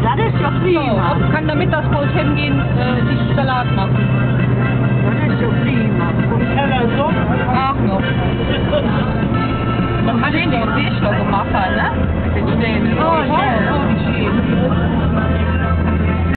Das ist ja prima. So, kann damit das Haus hingehen, die Salat machen. Das ist ja prima. Und Teller so? Ach noch. Man kann den Weg schon gemacht haben, ne?